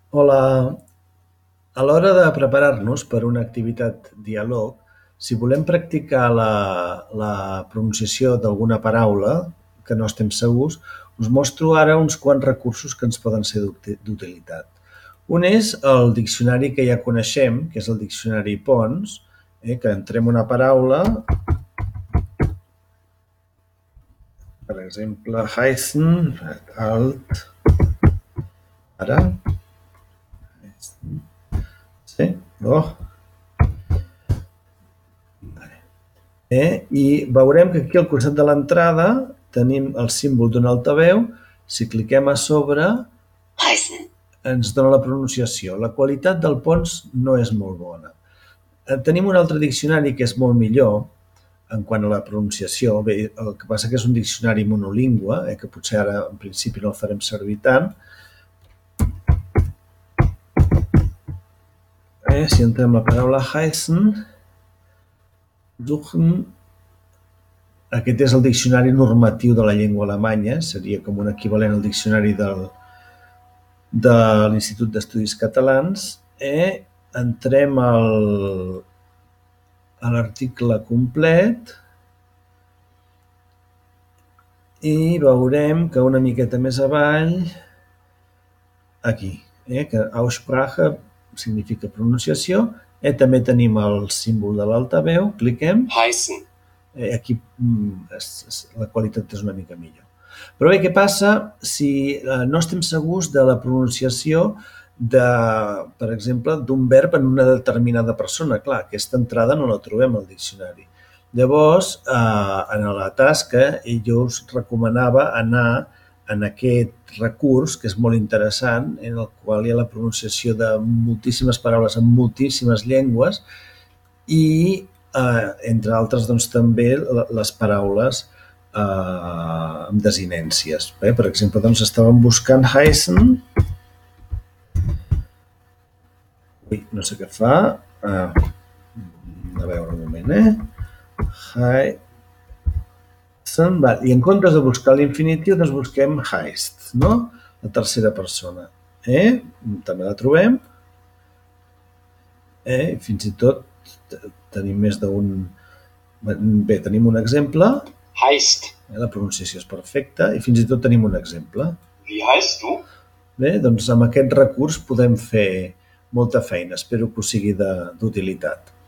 Hola. A l'hora de preparar-nos per una activitat diàleg, si volem practicar la pronunciació d'alguna paraula que no estem segurs, us mostro ara uns quants recursos que ens poden ser d'utilitat. Un és el diccionari que ja coneixem, que és el diccionari Pons, que entrem una paraula, per exemple, heißen, alt, ara, sí, oh, i veurem que aquí al costat de l'entrada tenim el símbol d'un altaveu. Si cliquem a sobre, ens dona la pronunciació. La qualitat del Pons no és molt bona. Tenim un altre diccionari que és molt millor en quant a la pronunciació. Bé, el que passa que és un diccionari monolingüe, que potser ara en principi no el farem servir tant. Si entrem la paraula heißen, suchen. Aquest és el diccionari normatiu de la llengua alemanya, seria com un equivalent al diccionari de l'Institut d'Estudis Catalans. Entrem a l'article complet i veurem que una miqueta més avall, aquí, que Aussprache significa pronunciació, també tenim el símbol de l'altaveu, cliquem. Heißen. Aquí la qualitat és una mica millor. Però bé, què passa si no estem segurs de la pronunciació per exemple, d'un verb en una determinada persona? Clar, aquesta entrada no la trobem al diccionari. Llavors, en la tasca, jo us recomanava anar en aquest recurs, que és molt interessant, en el qual hi ha la pronunciació de moltíssimes paraules en moltíssimes llengües i entre altres doncs, també les paraules amb desinències. Per exemple, doncs, estàvem buscant heißen. Ui, no sé què fa. A veure un moment, heißen. I en comptes de buscar l'infinitiu, doncs busquem heißt, no? La tercera persona. També la trobem. Fins i tot tenim més d'un... Bé, tenim un exemple. Heißt. La pronunciació és perfecta i fins i tot tenim un exemple. Wie heißt du? Bé, doncs amb aquest recurs podem fer molta feina. Espero que us sigui d'utilitat.